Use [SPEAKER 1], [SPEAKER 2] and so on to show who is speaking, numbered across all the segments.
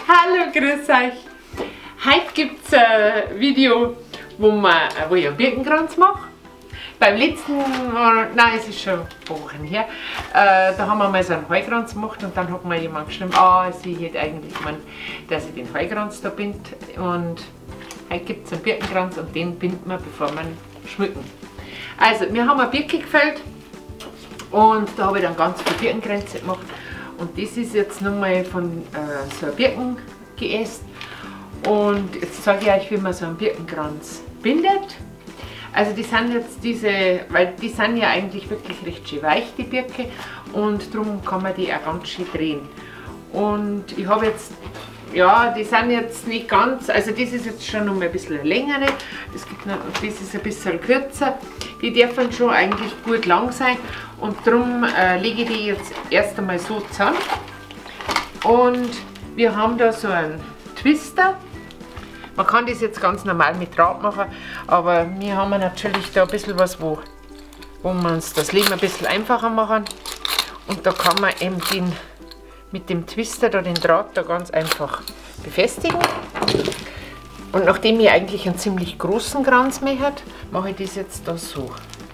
[SPEAKER 1] Hallo, grüß euch! Heute gibt es ein Video, wo ich einen Birkenkranz mache. Beim letzten Mal, nein, es ist schon Wochen her, da haben wir mal so einen Heukranz gemacht und dann hat mir jemand geschrieben, sie hätte eigentlich gemeint, dass ich den Heukranz da binde. Und heute gibt es einen Birkenkranz und den binden wir, bevor wir ihn schmücken. Also, wir haben eine Birke gefällt und da habe ich dann ganz viele Birkenkränze gemacht. Und das ist jetzt nochmal von so einem Birkengeäst. Und jetzt zeige ich euch, wie man so einen Birkenkranz bindet. Also die sind jetzt weil die sind ja eigentlich wirklich recht schön weich, die Birke. Und darum kann man die auch ganz schön drehen. Und ich habe jetzt, ja, die sind jetzt nicht ganz, also das ist jetzt schon noch mal ein bisschen längere. Das ist ein bisschen kürzer. Die dürfen schon eigentlich gut lang sein. Und darum lege ich die jetzt erst einmal so zusammen. Und wir haben da so einen Twister. Man kann das jetzt ganz normal mit Draht machen, aber wir haben natürlich da ein bisschen was, wo wir uns das Leben ein bisschen einfacher machen. Und da kann man eben mit dem Twister da den Draht da ganz einfach befestigen. Und nachdem ich eigentlich einen ziemlich großen Kranz mache, mache ich das jetzt da so.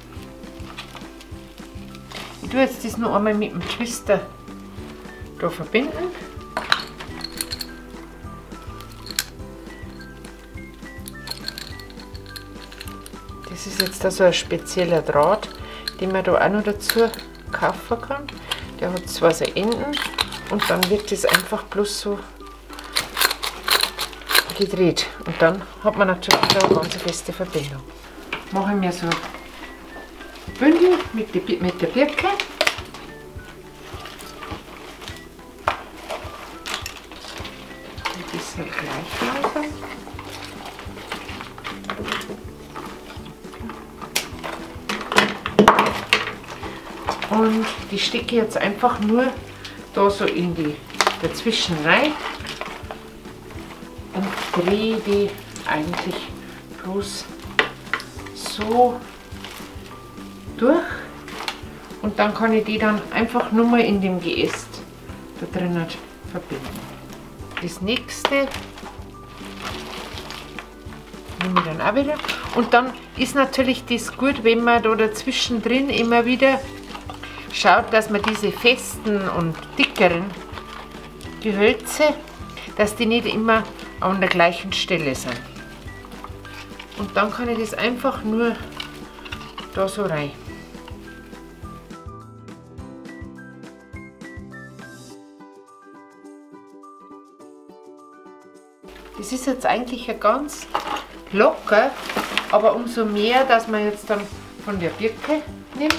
[SPEAKER 1] Ich tue jetzt das noch einmal mit dem Twister da verbinden. Das ist jetzt da so ein spezieller Draht, den man da auch noch dazu kaufen kann. Der hat zwar so Enden und dann wird das einfach bloß so gedreht. Und dann hat man natürlich da eine ganz feste Verbindung. Mache ich mir so Bündel mit der Birke. Ein bisschen gleich langsam. Und die stecke ich jetzt einfach nur da so dazwischen rein und drehe die eigentlich bloß so durch. Und dann kann ich die dann einfach nur mal in dem Geäst da drinnen verbinden. Das nächste nehme ich dann auch wieder. Und dann ist natürlich das gut, wenn man da dazwischen drin immer wieder schaut, dass man diese festen und dickeren Gehölze, dass die nicht immer an der gleichen Stelle sind. Und dann kann ich das einfach nur da so rein. Das ist jetzt eigentlich ja ganz locker, aber umso mehr, dass man jetzt dann von der Birke nimmt,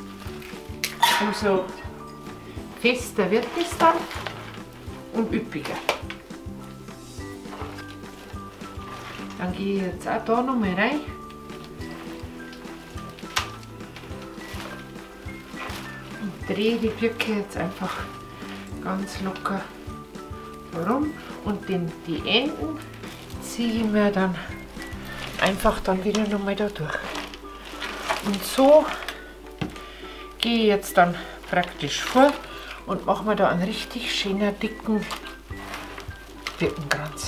[SPEAKER 1] umso fester wird es dann und üppiger. Dann gehe ich jetzt auch da noch mal rein. Und drehe die Birke jetzt einfach ganz locker herum und die Enden ziehe ich mir dann einfach wieder noch mal da durch. Und so gehe ich jetzt dann praktisch vor und mache mir da einen richtig schönen, dicken Birkenkranz.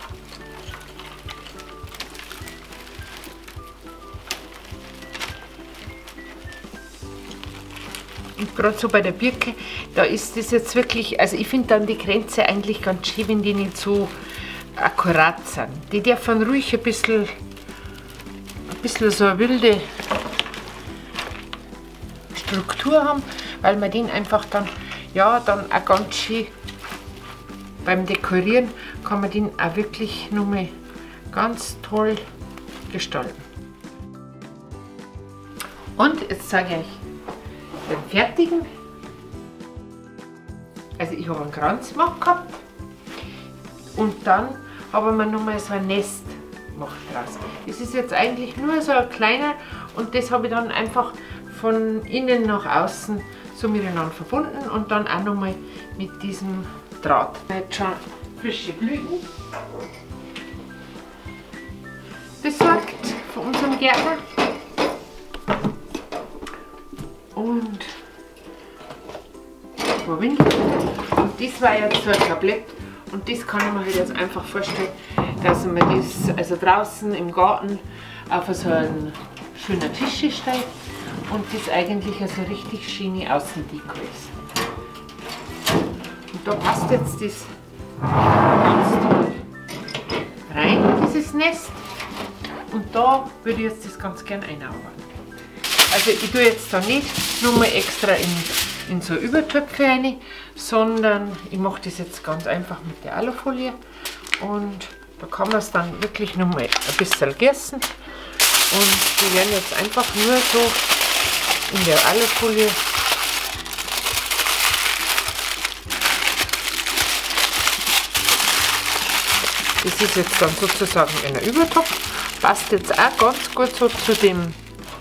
[SPEAKER 1] Und gerade so bei der Birke, da ist das jetzt wirklich, also ich finde dann die Kränze eigentlich ganz schön, wenn die nicht so akkurat sind. Die dürfen ruhig ein bisschen so eine wilde Struktur haben, weil man den einfach dann, ja, dann auch ganz schön beim Dekorieren kann man den auch wirklich nochmal ganz toll gestalten. Und jetzt sage ich euch den fertigen. Also ich habe einen Kranz gemacht gehabt und dann habe ich nochmal so ein Nest gemacht draus. Das ist jetzt eigentlich nur so ein kleiner und das habe ich dann einfach von innen nach außen so miteinander verbunden und dann auch nochmal mit diesem Draht. Jetzt schon frische Blüten besorgt von unserem Gärtner und ein paar Windeln. Und das war jetzt so ein Tablett, Und das kann ich mir halt jetzt einfach vorstellen, dass man das also draußen im Garten auf so einen schönen Tisch stellt und das eigentlich so richtig schöne Außendeko ist. Und da passt jetzt das ganz toll rein, dieses Nest. Und da würde ich jetzt das ganz gern einarbeiten. Also ich tue jetzt da nicht nochmal extra in so Übertöpfe rein, sondern ich mache das jetzt ganz einfach mit der Alufolie. Und da kann man es dann wirklich nochmal ein bisschen gießen. Und die werden jetzt einfach nur so in der Alufolie das ist jetzt dann sozusagen ein Übertopf. Passt jetzt auch ganz gut so zu dem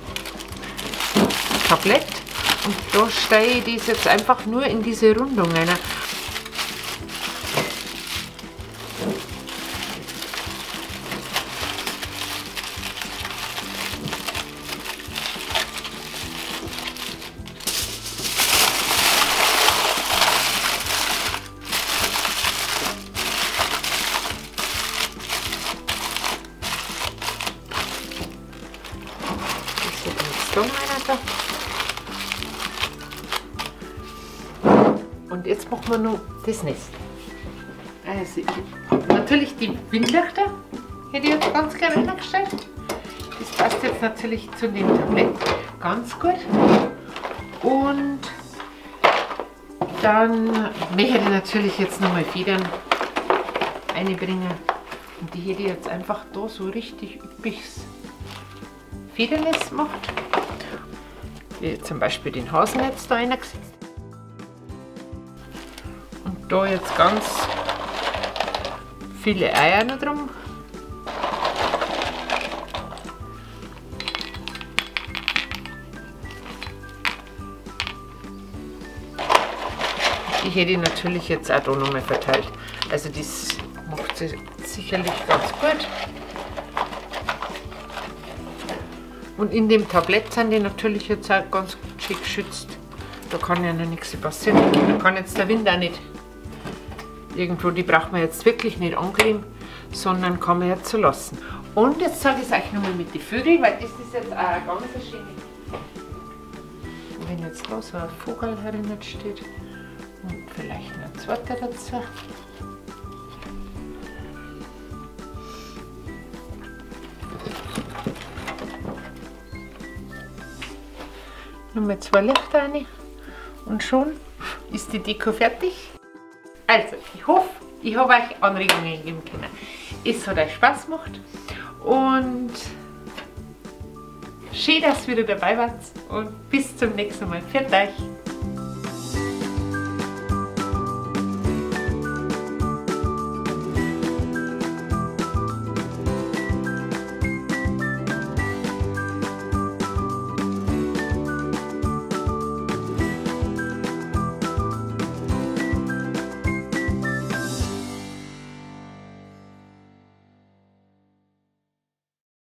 [SPEAKER 1] Tablett. Und da steige ich das jetzt einfach nur in diese Rundung rein. Und jetzt machen wir noch das Nest. Also ich habe natürlich die Windlichter, hätte ich jetzt ganz gerne eingestellt. Das passt jetzt natürlich zu dem Tablett ganz gut. Und dann möchte ich natürlich jetzt nochmal Federn einbringen. Und die hätte ich jetzt einfach da so richtig üppiges Federnest gemacht. Wie zum Beispiel den Hasen jetzt da reingesetzt. Und da jetzt ganz viele Eier noch drum. Die hätte ich natürlich jetzt auch da nochmal verteilt. Also das macht sie sicherlich ganz gut. Und in dem Tablett sind die natürlich jetzt auch ganz gut geschützt. Da kann ja noch nichts passieren. Da kann jetzt der Wind auch nicht irgendwo, die braucht man jetzt wirklich nicht ankleben, sondern kann man jetzt so lassen. Und jetzt sage ich es euch nochmal mit den Vögeln, weil das ist jetzt auch eine ganz schöne. Wenn jetzt da so ein Vogel herinnen steht und vielleicht noch ein zweiter dazu. Nochmal 2 Lichter rein und schon ist die Deko fertig. Also, ich hoffe, ich habe euch Anregungen geben können. Es hat euch Spaß gemacht und schön, dass ihr wieder dabei wart und bis zum nächsten Mal. Pfiat euch!